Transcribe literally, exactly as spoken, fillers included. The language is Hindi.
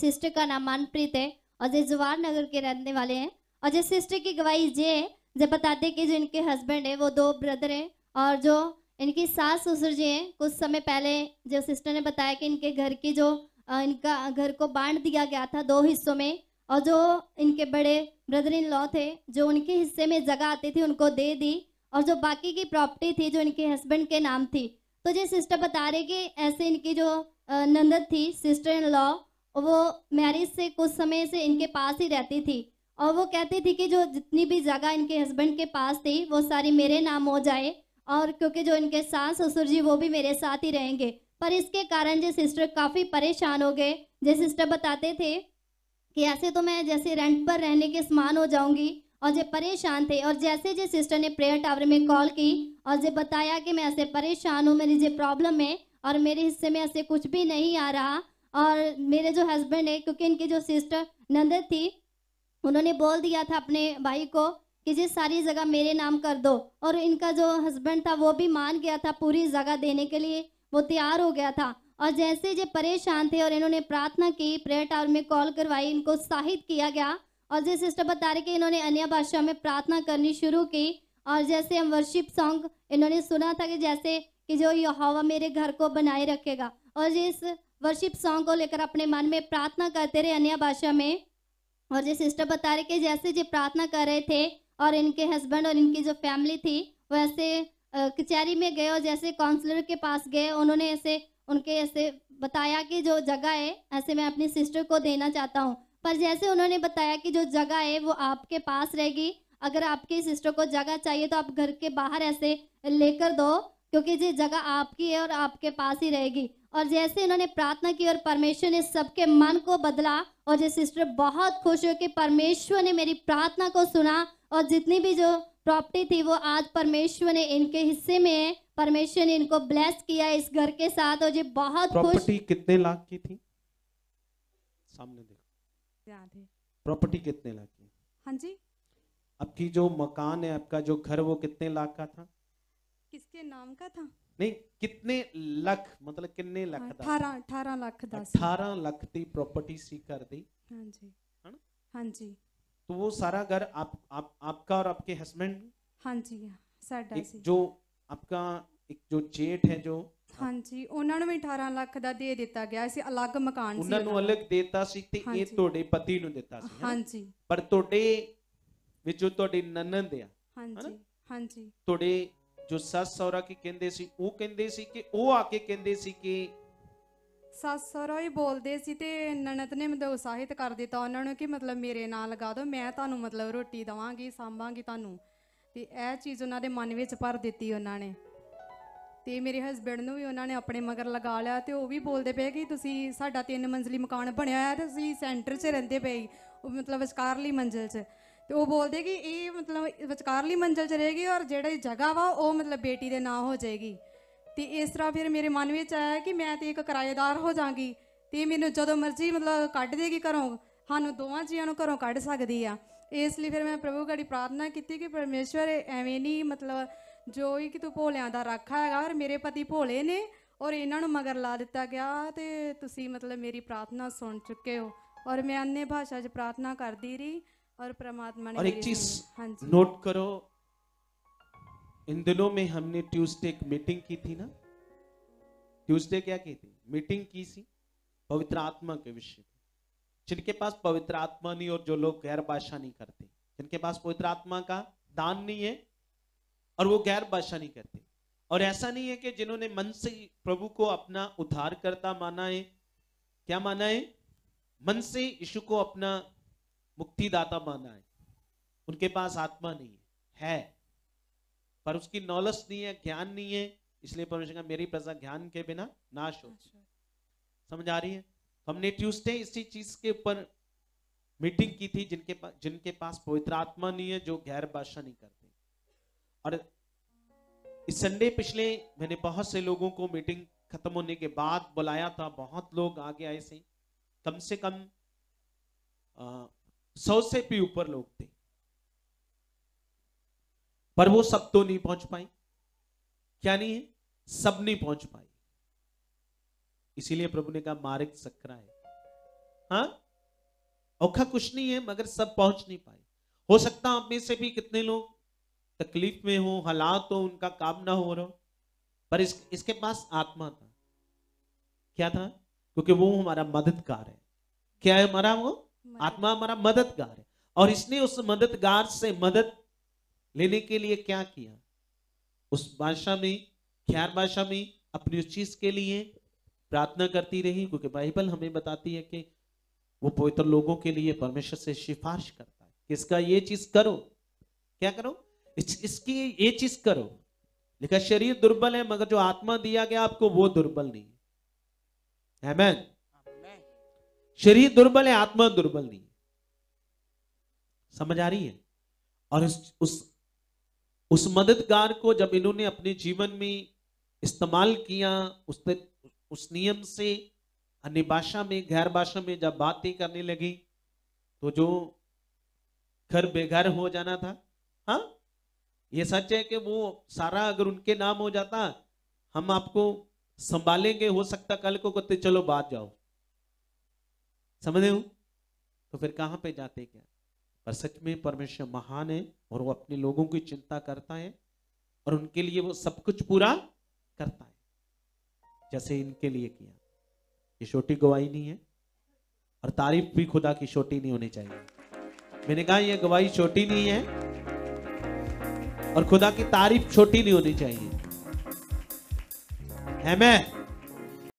सिस्टर का नाम मनप्रीत है और ये जवाहर नगर के रहने वाले हैं। और जो सिस्टर की गवाही ये है, जब बताते कि जो इनके हस्बैंड है वो दो ब्रदर हैं और जो इनकी सास ससुर जी हैं, कुछ समय पहले जो सिस्टर ने बताया कि इनके घर की जो अ, इनका घर को बांट दिया गया था दो हिस्सों में, और जो इनके बड़े ब्रदर इन लॉ थे जो उनके हिस्से में जगह आती थी उनको दे दी, और जो बाकी की प्रॉपर्टी थी जो इनके हस्बैंड के नाम थी। तो ये सिस्टर बता रहे कि ऐसे इनकी जो अ, नंदद थी सिस्टर इन लॉ, वो मैरिज से कुछ समय से इनके पास ही रहती थी और वो कहती थी कि जो जितनी भी जगह इनके हस्बैंड के पास थी वो सारी मेरे नाम हो जाए, और क्योंकि जो इनके सास ससुर जी वो भी मेरे साथ ही रहेंगे। पर इसके कारण जो सिस्टर काफ़ी परेशान हो गए। जो सिस्टर बताते थे कि ऐसे तो मैं जैसे रेंट पर रहने के समान हो जाऊंगी, और जो परेशान थे। और जैसे जो सिस्टर ने प्रेयर टावर में कॉल की और जो बताया कि मैं ऐसे परेशान हूँ, मेरी जो प्रॉब्लम है और मेरे हिस्से में ऐसे कुछ भी नहीं आ रहा, और मेरे जो हस्बैंड है, क्योंकि इनकी जो सिस्टर नंदद थी उन्होंने बोल दिया था अपने भाई को कि ये सारी जगह मेरे नाम कर दो, और इनका जो हस्बैंड था वो भी मान गया था, पूरी जगह देने के लिए वो तैयार हो गया था। और जैसे ये परेशान थे और इन्होंने प्रार्थना की, प्रेयर टावर में कॉल करवाई, इनको उत्साहित किया गया। और जो सिस्टर बता रहे कि इन्होंने अन्य भाषा में प्रार्थना करनी शुरू की, और जैसे हम वर्शिप सॉन्ग इन्होंने सुना था कि जैसे कि जो यहोवा मेरे घर को बनाए रखेगा, और इस वर्शिप सॉन्ग को लेकर अपने मन में प्रार्थना करते रहे अन्य भाषा में। और जो सिस्टर बता रहे कि जैसे जो प्रार्थना कर रहे थे और इनके हस्बैंड और इनकी जो फैमिली थी वैसे कचहरी में गए, और जैसे काउंसलर के पास गए, उन्होंने ऐसे उनके ऐसे बताया कि जो जगह है ऐसे मैं अपनी सिस्टर को देना चाहता हूँ। पर जैसे उन्होंने बताया कि जो जगह है वो आपके पास रहेगी, अगर आपकी सिस्टर को जगह चाहिए तो आप घर के बाहर ऐसे लेकर दो, क्योंकि ये जगह आपकी है और आपके पास ही रहेगी। और जैसे इन्होंने प्रार्थना की और परमेश्वर ने सबके मन को बदला, और ये सिस्टर बहुत खुश हो कि परमेश्वर ने मेरी प्रार्थना को सुना, और जितनी भी जो प्रॉपर्टी थी वो आज परमेश्वर ने इनके हिस्से में है। परमेश्वर ने इनको ब्लेस किया इस घर के साथ, और ये बहुत खुश। प्रॉपर्टी कितने लाख की थी? सामने देखो, याद है। प्रॉपर्टी कितने लाख की? हाँ जी। आपकी जो मकान है, आपका जो घर, वो कितने लाख का था? किसके नाम का था? नहीं, कितने लाख, मतलब कितने लाख का? अठारह अठारह लाख दस अठारह लाख की प्रॉपर्टी सी कर दी। हाँ जी, है ना? हाँ जी, तो वो सारा घर आप, आप आपका और आपके हस्बैंड? हाँ जी, साडा सी। जो आपका एक जो जेठ है जो, हाँ जी, ਉਹਨਾਂ ਨੂੰ ਵੀ अठारह ਲੱਖ ਦਾ ਦੇ ਦਿੱਤਾ ਗਿਆ ਸੀ, ਅਲੱਗ ਮਕਾਨ ਸੀ ਉਹਨਾਂ ਨੂੰ ਅਲੱਗ ਦੇਤਾ ਸੀ ਤੇ हाँ ਇਹ जी। ਤੁਹਾਡੇ ਪਤੀ ਨੂੰ ਦਿੱਤਾ ਸੀ, हाँ ਹੈ ਨਾ? जी, ਪਰ ਤੁਹਾਡੇ ਵਿੱਚੋਂ ਤੁਹਾਡੀ ਨਨਦ ਆ, हाँ है जी, ना? हाँ जी, ਤੁਹਾਡੇ ਜੋ ਸੱਸ ਸਹੁਰਾ ਕੀ ਕਹਿੰਦੇ ਸੀ, ਉਹ ਕਹਿੰਦੇ ਸੀ ਕਿ ਉਹ ਆ ਕੇ ਕਹਿੰਦੇ ਸੀ ਕਿ ਸੱਸ ਸਹੁਰਾ ਹੀ ਬੋਲਦੇ ਸੀ ਤੇ ਨਨਦ ਨੇ ਮਤਲਬ ਉਤਸ਼ਾਹਿਤ ਕਰ ਦਿੱਤਾ ਉਹਨਾਂ ਨੂੰ ਕਿ ਮਤਲਬ ਮੇਰੇ ਨਾਂ ਲਗਾ ਦਿਓ, ਮੈਂ ਤੁਹਾਨੂੰ ਮਤਲਬ ਰੋਟੀ ਦਵਾਂਗੀ, ਸਾਂਭਾਂਗੀ ਤੁਹਾਨੂੰ। ਤੇ ਇਹ ਚੀਜ਼ ਉਹਨਾਂ ਦੇ ਮਨ ਵਿੱਚ ਭਰ ਦਿੱਤੀ ਉਹਨਾਂ ਨੇ। ਤੇ ਮੇਰੇ ਹਸਬੈਂਡ ਨੂੰ ਵੀ ਉਹਨਾਂ ਨੇ ਆਪਣੇ ਮਗਰ ਲਗਾ ਲਿਆ, ਤੇ ਉਹ ਵੀ ਬੋਲਦੇ ਪਏ ਕਿ ਤੁਸੀਂ ਸਾਡਾ ਤਿੰਨ ਮੰਜ਼ਲੀ ਮਕਾਨ ਬਣਿਆ ਹੋਇਆ ਤੇ ਤੁਸੀਂ ਸੈਂਟਰ 'ਚ ਰਹਿੰਦੇ ਪਏ, ਉਹ ਮਤਲਬ ਵਿਚਕਾਰਲੀ ਮੰਜ਼ਿਲ 'ਚ। ਤੇ ਉਹ ਬੋਲਦੇ ਕਿ ਇਹ ਮਤਲਬ ਵਿਚਕਾਰਲੀ ਮੰਜ਼ਿਲ 'ਚ ਰਹੇਗੀ ਔਰ ਜਿਹੜੀ ਜਗ੍ਹਾ ਵਾ ਉਹ ਮਤਲਬ ਬੇਟੀ ਦੇ ਨਾਂ ਹੋ ਜਾਏਗੀ। ਤੇ ਇਸ ਤਰ੍ਹਾਂ ਫਿਰ ਮੇਰੇ ਮਨ ਵਿੱਚ ਆਇਆ ਕਿ ਮੈਂ ਤੇ ਇੱਕ ਕਿਰਾਏਦਾਰ ਹੋ ਜਾਵਾਂਗੀ, ਤੇ ਮੈਨੂੰ ਜਦੋਂ ਮਰਜ਼ੀ ਮਤਲਬ ਕੱਢ ਦੇਗੀ ਘਰੋਂ, ਸਾਨੂੰ ਦੋਵਾਂ ਜੀਆਂ ਨੂੰ ਘਰੋਂ ਕੱਢ ਸਕਦੀ ਆ। ਇਸ ਲਈ ਫਿਰ ਮੈਂ ਪ੍ਰਭੂ ਗੜੀ ਪ੍ਰਾਰਥਨਾ ਕੀਤੀ ਕਿ ਪਰਮੇਸ਼ਵਰ ਐਵੇਂ ਨਹੀਂ ਮਤਲਬ ਜੋ ਹੀ ਕਿ ਤੂੰ ਭੋਲਿਆਂ ਦਾ ਰਾਖਾ ਹੈਗਾ, ਔਰ ਮੇਰੇ ਪਤੀ ਭੋਲੇ ਨੇ ਔਰ ਇਹਨਾਂ ਨੂੰ ਮਗਰ ਲਾ ਦਿੱਤਾ ਗਿਆ, ਤੇ ਤੁਸੀਂ ਮਤਲਬ ਮੇਰੀ ਪ੍ਰਾਰਥਨਾ ਸੁਣ ਚੁੱਕੇ ਹੋ। और मैं अन्य भाषा से प्रार्थना करती रही और परमात्मा ने और एक मेरी चीज सुनी। हाँ जी, नोट करो, इन दिनों में हमने ट्यूसडे एक मीटिंग की थी ना। ट्यूसडे क्या की थी? मीटिंग की सी पवित्र आत्मा के विषय में। जिनके पास पवित्र आत्मा नहीं और जो लोग गैर भाषा नहीं करते, जिनके पास पवित्र आत्मा का दान नहीं है और वो गैर भाषा नहीं करते, और ऐसा नहीं है कि जिन्होंने मन से प्रभु को अपना उद्धारकर्ता माना है, क्या माना है, मन से यीशु को अपना मुक्तिदाता माना है, उनके पास आत्मा नहीं है, है पर उसकी नॉलेज नहीं है, ज्ञान नहीं है, इसलिए परमेश्वर का मेरी प्रजा ज्ञान के बिना नाश होती। समझ आ रही है? हमने ट्यूसडे इसी चीज के ऊपर मीटिंग की थी, जिनके पास जिनके पास पवित्र आत्मा नहीं है, जो गैर भाषा नहीं करते। और इस संडे पिछले मैंने बहुत से लोगों को मीटिंग खत्म होने के बाद बुलाया था, बहुत लोग आगे आए से, कम से कम सौ से भी ऊपर लोग थे, पर वो सब तो नहीं पहुंच पाए। क्या नहीं है? सब नहीं पहुंच पाए। इसीलिए प्रभु ने कहा मार्ग सकरा है, हाँ, औखा कुछ नहीं है, मगर सब पहुंच नहीं पाए। हो सकता आप में से भी कितने लोग तकलीफ में हो, हालात हो, उनका काम ना हो रहा हो, पर इस, इसके पास आत्मा था। क्या था? क्योंकि वो हमारा मददगार है। क्या है हमारा? वो आत्मा हमारा मददगार है। और इसने उस मददगार से मदद लेने के लिए क्या किया? उस भाषा में, ख्यार भाषा में अपनी उस चीज के लिए प्रार्थना करती रही, क्योंकि बाइबल हमें बताती है कि वो पवित्र लोगों के लिए परमेश्वर से सिफारिश करता है कि इसका ये चीज करो। क्या करो? इस, इसकी ये चीज करो। लिखा शरीर दुर्बल है, मगर जो आत्मा दिया गया आपको वो दुर्बल नहीं है। आमीन। शरीर दुर्बल है, आत्मा दुर्बल नहीं। समझ आ रही है? और उस उस उस मददगार को जब इन्होंने अपने जीवन में इस्तेमाल किया, उस उस नियम से अन्य भाषा में, गैर भाषा में जब बातें करने लगी, तो जो घर बेघर हो जाना था, हाँ, ये सच है कि वो सारा अगर उनके नाम हो जाता, हम आपको संभालेंगे, हो सकता कल को कहते चलो बात जाओ, समझ रहे हो? तो फिर कहां पे जाते क्या? पर सच में परमेश्वर महान है और वो अपने लोगों की चिंता करता है और उनके लिए वो सब कुछ पूरा करता है, जैसे इनके लिए किया। ये छोटी गवाही नहीं है, और तारीफ भी खुदा की छोटी नहीं होनी चाहिए। मैंने कहा ये गवाही छोटी नहीं है और खुदा की तारीफ छोटी नहीं होनी चाहिए। आमीन।